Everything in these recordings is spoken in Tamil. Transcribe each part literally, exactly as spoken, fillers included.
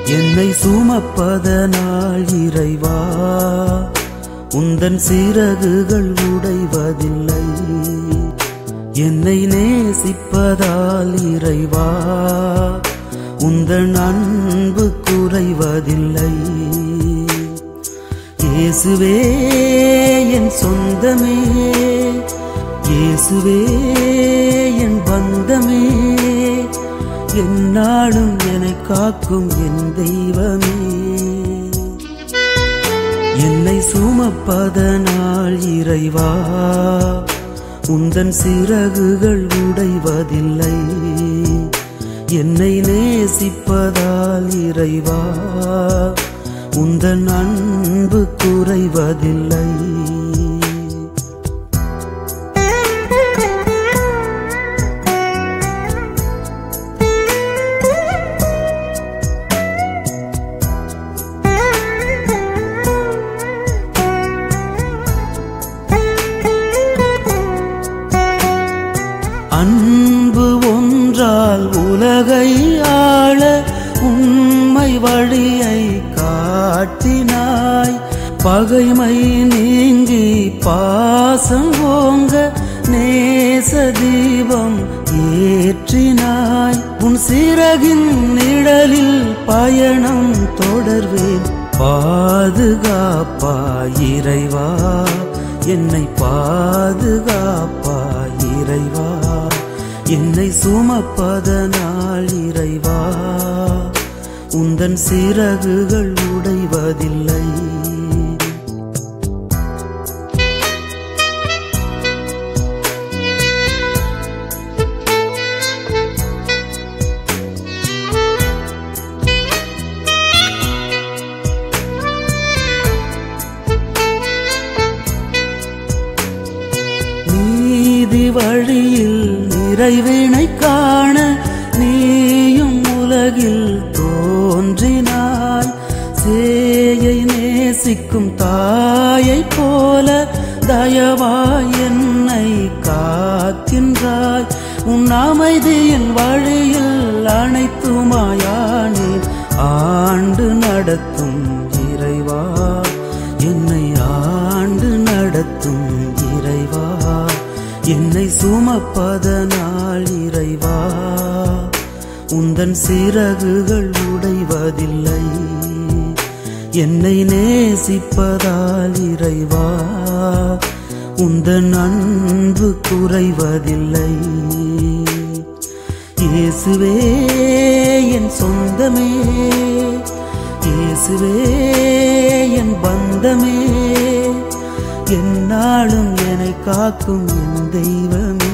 என்னை சுமப்பதனால் இறைவா உந்தன் சிறகுகள் உடைவதில்லை. என்னை நேசிப்பதால் இறைவா உந்தன் அன்பு குறைவதில்லை. இயேசுவே என் சொந்தமே, இயேசுவே என் பந்தமே, எந்நாளும் என்னை காக்கும் என் தெய்வமே. என்னை சுமப்பதனால் இறைவா உந்தன் சிறகுகள் உடைவதில்லை. என்னை நேசிப்பதால் இறைவா உந்தன் அன்பு குறைவதில்லை. அன்பு ஒன்றால் உலகை ஆள உண்மை வழியை காட்டினாய். பகைமை நீங்கி பாசம் ஓங்க நேச தீபம் ஏற்றினாய். உன் சிறகின் நிழலில் பயணம் தொடர்வேன். பாதுகாப்பாய் இறைவா, என்னை பாதுகாப்பாய் இறைவா. என்னை சுமப்பதனால் இறைவா உந்தன் சிறகுகள் உடைவதில்லை. நீதி வழியில் நிறைவினை காண நீயும் உலகில் தோன்றினாய். சேயை நேசிக்கும் தாயை போல தயவாய் என்னை காக்கின்றாய். உன் அமைதியின் வழியில் அனைத்துமாயானேன். ஆண்டு நடத்தும் இறைவா, என்னை ஆண்டு நடத்தும் இறைவா. என்னை சுமப்பதனால் இறைவா உந்தன் சிறகுகள் உடைவதில்லை. என்னை நேசிப்பதால் இறைவா உந்தன் அன்பு குறைவதில்லை. இயேசுவே என் சொந்தமே, இயேசுவே என் பந்தமே, எந்நாளும் என்னை காக்கும் என் தெய்வமே.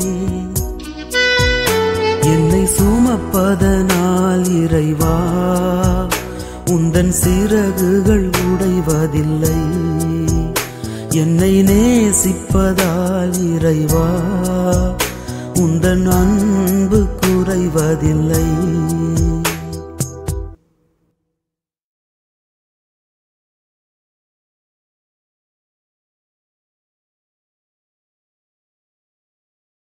என்னை சுமப்பதனால் இறைவா உந்தன் சிறகுகள் உடைவதில்லை. என்னை நேசிப்பதால் இறைவா உந்தன் அன்பு குறைவதில்லை.